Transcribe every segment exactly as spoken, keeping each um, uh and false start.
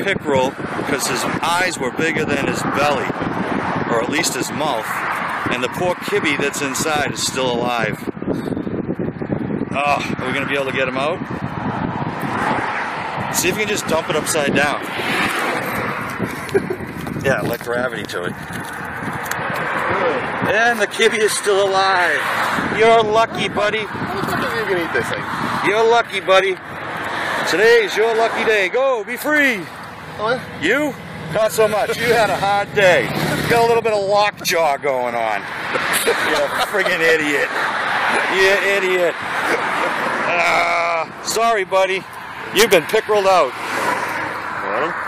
pickerel because his eyes were bigger than his belly, or at least his mouth, and the poor kibby that's inside is still alive. Oh, are we going to be able to get him out? See if you can just dump it upside down. Yeah, let gravity to it. And the kibby is still alive. You're lucky, buddy. How much are you gonna eat this thing? You're lucky, buddy. Today's your lucky day. Go, be free. What? You? Not so much. You had a hard day. You got a little bit of lockjaw going on. You're a friggin' idiot. You idiot. Uh, sorry, buddy. You've been pickereled out. Want him?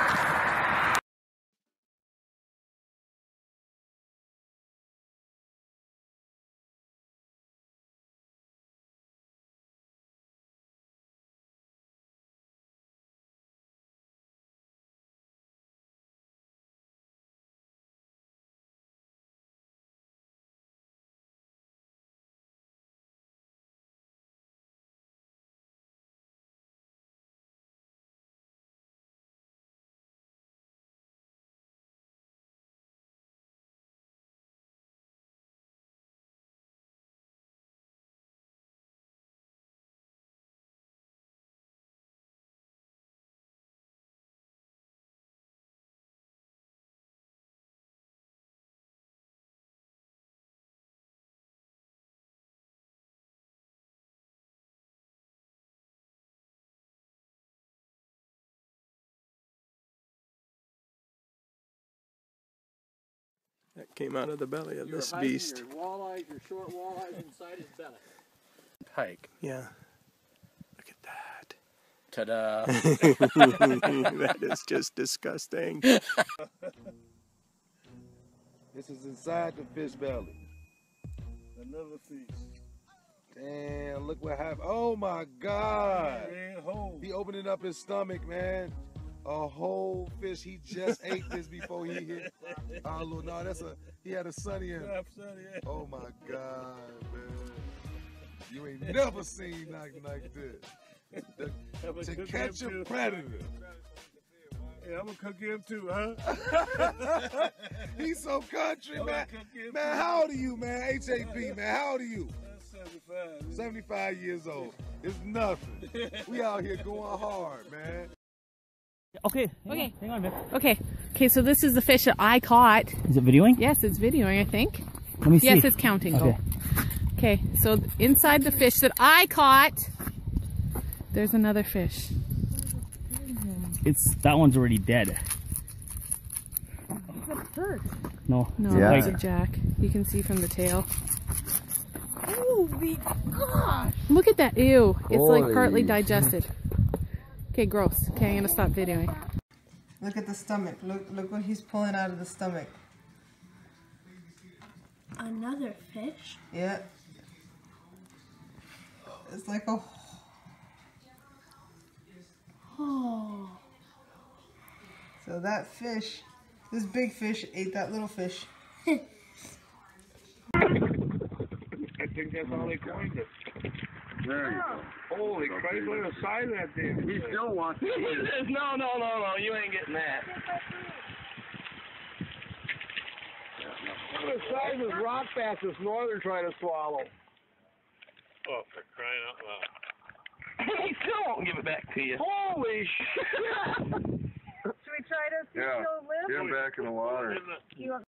That came out of the belly of this beast. Your walleyes, your short walleyes inside his belly. Pike. Yeah. Look at that. Ta-da. That is just disgusting. This is inside the fish belly. Another fish. Damn, look what happened. Oh my God. He opening up his stomach, man. A whole fish. He just ate this before he hit. Oh, Lord, no, that's a, he had a sunny in him. Oh my God, man. You ain't never seen nothing like this. The, to catch a predator. Yeah, I'm gonna cook him too, huh? He's so country, man. Man, how old are you, man? H A P, man. How old are you? seventy-five. seventy-five years old. It's nothing. We out here going hard, man. Okay. Hang okay. On, hang on a minute. Okay. Okay, so this is the fish that I caught. Is it videoing? Yes, it's videoing, I think. Let me see. Yes, it's counting. Okay. Go. Okay, so inside the fish that I caught, there's another fish. It's that one's already dead. It's a perch. No. No, Yeah. it's a jack. You can see from the tail. Holy gosh! Look at that. Ew. It's Holy. like partly digested. Okay, gross. Okay, I'm gonna stop videoing. Look at the stomach. Look, look what he's pulling out of the stomach. Another fish? Yeah. It's like a... Oh. So that fish, this big fish ate that little fish. I think that's how they coined it. There you go. Holy Christ, look at the size of that thing. He still wants to eat it. no, no, no, no, you ain't getting that. Look at the size of this rock bass this northern trying to swallow. Oh, for crying out loud. He still won't give it back to you. Holy shit! Should we try to see Yeah. if he'll live? Get him back in the water. You want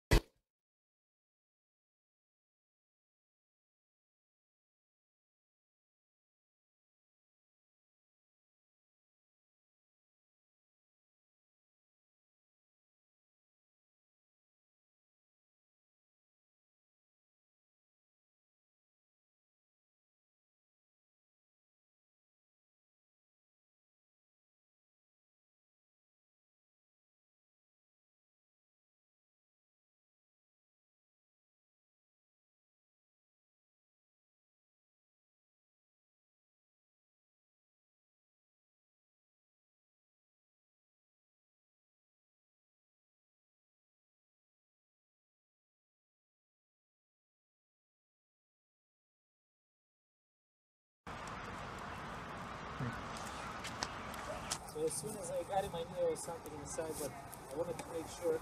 as soon as I got him, I knew there was something inside, but I wanted to make sure.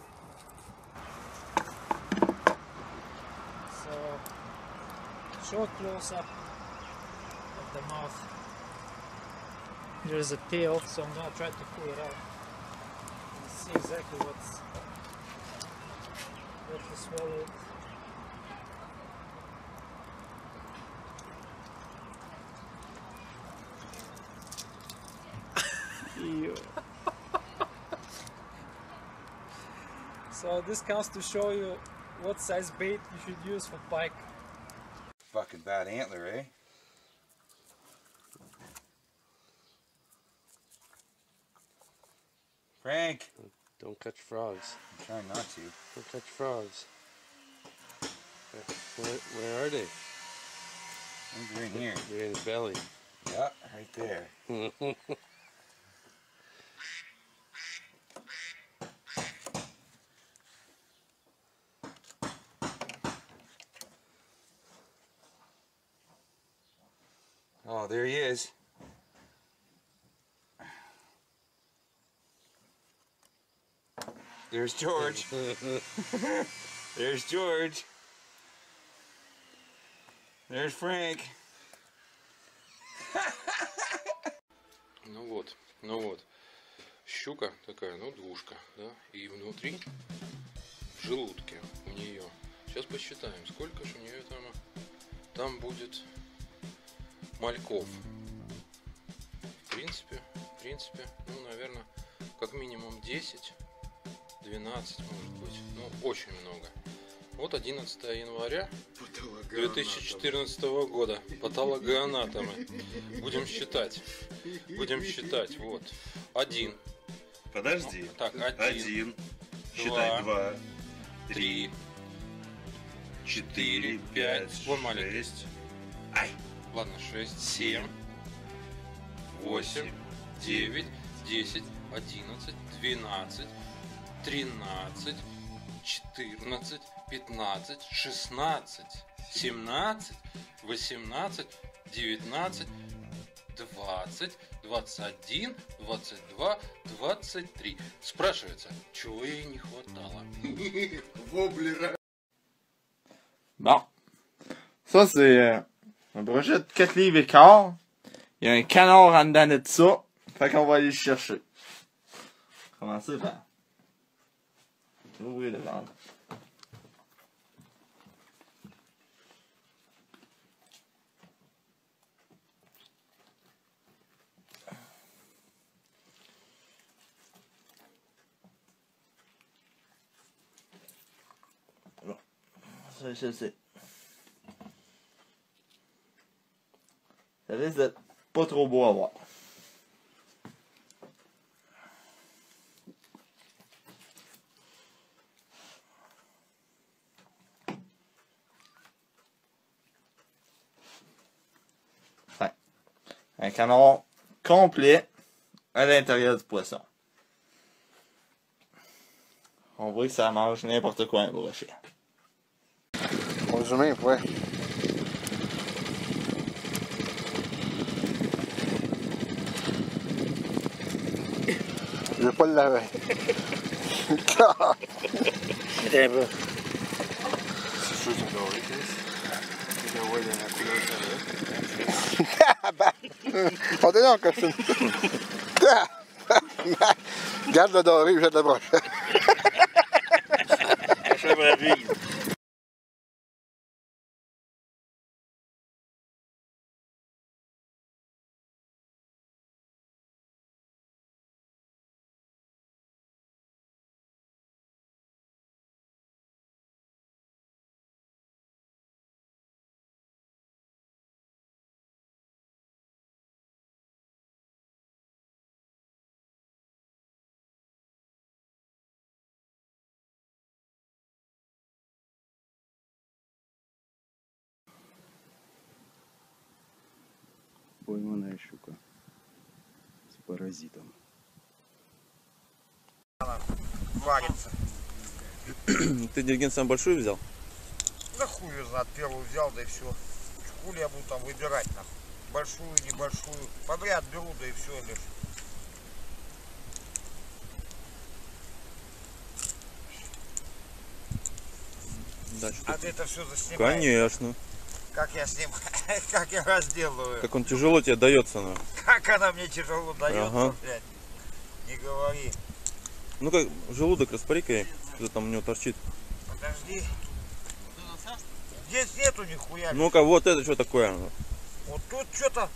So, short close-up of the mouth. There's a tail, so I'm gonna try to pull it out and see exactly what's what he swallowed. So this counts to show you what size bait you should use for pike. Fucking bad antler, eh? Frank! Don't catch frogs. I'm trying not to. Don't catch frogs. Where, where are they? I think they're in here. They're in his belly. Yeah, right there. Oh, there he is. There's George. There's George. There's Frank. Ну вот, ну вот. Щука такая, ну двушка, да? И внутри, в желудке у нее. Сейчас посчитаем, сколько же у нее там, там будет мальков. В принципе, в принципе, ну, наверное, как минимум десять, двенадцать, может быть. Ну, очень много. Вот одиннадцатое января две тысячи четырнадцатого года. Патологоанатомы. Будем считать. Будем считать. Вот. Один. Подожди. Ну, так, один. Один. Считай. Два. Три. Четыре. Пять. Вон маленький. Шесть. Ай. Ладно, шесть, семь, восемь, девять, десять, одиннадцать, двенадцать, тринадцать, четырнадцать, пятнадцать, шестнадцать, семнадцать, восемнадцать, девятнадцать, двадцать, двадцать один, двадцать два, двадцать три. Спрашивается, чего ей не хватало? Воблера. Bon. Ça, c'est euh, un brochet de quatre livres et quart. Il y a un canard en dedans de ça. Fait qu'on va aller le chercher. Commencer par ouvrir le ventre. Bon. Ça, je sais. Ça risque d'être pas trop beau à voir. Ouais. Un canard complet à l'intérieur du poisson. On voit que ça mange n'importe quoi un brochet. On zoom in, ouais. Je vais pas le laver. Attends un peu. C'est sûr qu'ils sont dorés, Chris. Je vois dans la couleur de on est là en costume. Garde le doré, jette le brochet. Пойманная щука с паразитом. Варится. Ты, Дергин, сам большую взял? Да хуй ее знает, первую взял, да и все. Хули я буду там выбирать, нахуй. Большую, небольшую. Подряд беру, да и все лишь. дальше. А ты это все заснимаешь? Конечно. Как я снимаю? Как я разделываю? Как он тяжело тебе дается, ну. Как она мне тяжело дается, Ага. блядь. Не говори. Ну как, желудок распарикай, что там у него торчит. Подожди. Здесь нету нихуя. Ну-ка, вот это что такое? Вот тут что-то...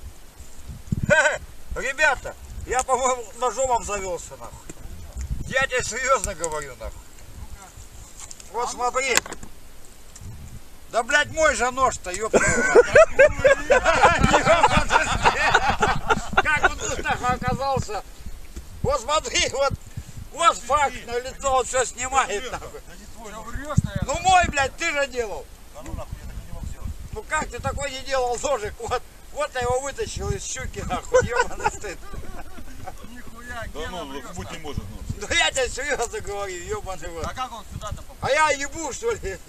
Ребята, я, по-моему, ножом обзавелся, нахуй. Я тебе серьезно говорю, нахуй. Вот смотри. Да, блядь, мой же нож-то, ёпта. Как он тут, нахуй, оказался? Вот смотри, вот, вот факт на лицо, он все снимает, нахуй. Ну мой, блядь, ты же делал. Ну как ты такой не делал ножик? Вот, вот я его вытащил из щуки, нахуй, ёбаный стыд. Нихуя, да ну, быть не может, ну. Да я тебе серьезно говорю, ёбаный вот. А как он сюда-то попал? А я ебу, что ли?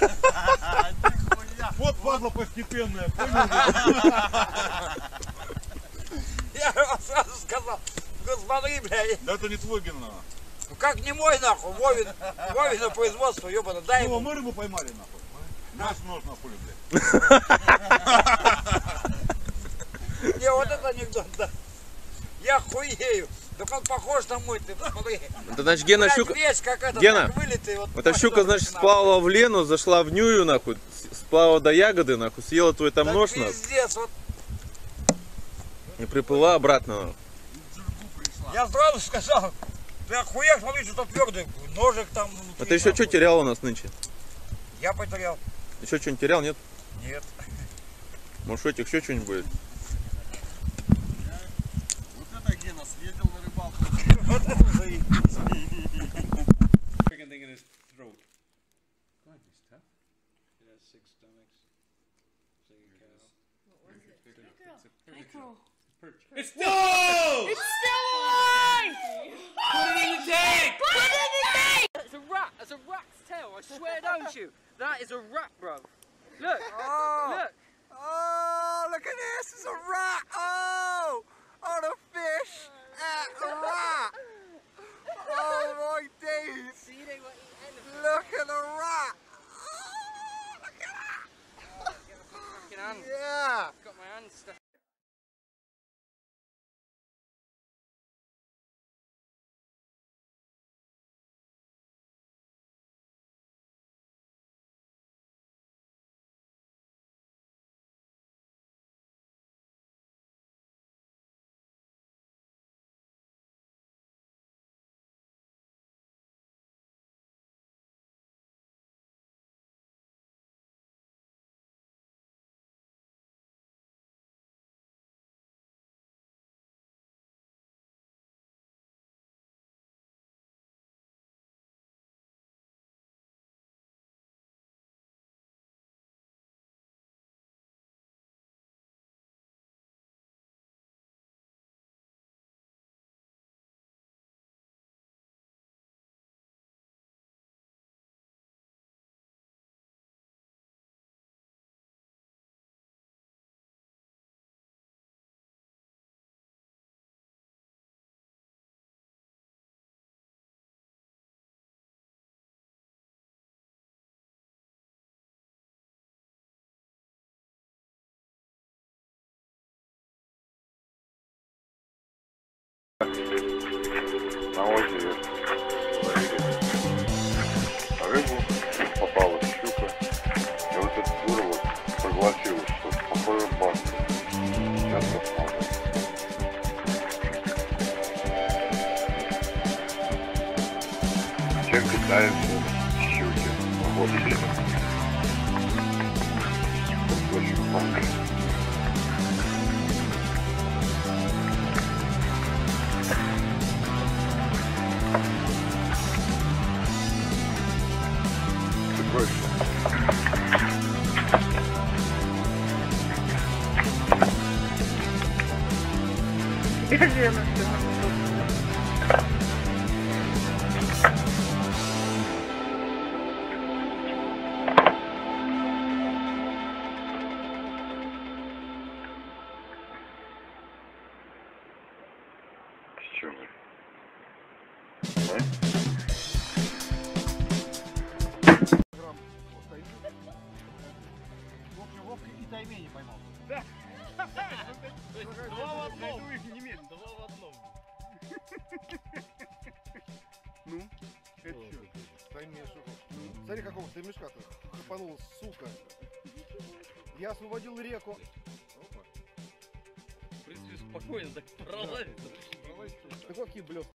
Вот падла постепенная, понял? Я вам сразу сказал, смотри, блядь. Да это не твой ген, нахуй. Ну как не мой, нахуй, Вовин, Вовина производство, ёбаный, дай ему. Ну, мы рыбу поймали, нахуй. Наш нож, нахуй, блядь. Не, вот это анекдот, да. Я хуею. Так он похож на мой, ты посмотри. Это значит Гена Блядь, щука... весь как этот, Гена, как вылитый, вот, эта щука, значит, сплавала в Лену, зашла в Нюю, нахуй, сплавала до ягоды, нахуй, съела твой там так нож, нахуй. Пиздец, вот. И приплыла обратно, нахуй. Я сразу сказал, ты охуел, смотри, что-то твердый, ножик там внутри. А ты еще что терял у нас нынче? Я потерял. Еще что-нибудь терял, нет? Нет. Может, у этих еще что-нибудь будет? Вот это Гена съездил на рыбалку. Вот это заебись. It's still, Whoa! It's still alive! Put it in the tank! Put it in the tank! It's a rat. It's a rat's tail. I swear, don't you? That is a rat, bro. Look. Oh. Look. Oh, look at this. It's a rat. Oh. Oh, the fish. Uh, a rat. Oh, my days. Look at the rat. Oh, look at that. Yeah. Got my hand stuck. На озере рыбу, попалась щука, и вот этот дура вот согласилась, что похоже банка. Сейчас посмотрим. Чем питаются щуки в воде? Очень банка. С чем? А? пойми, что... Смотри, какого ты мешка-то цепанул, сука. Я освободил реку. В принципе, спокойно так пролазит. Такой блеск.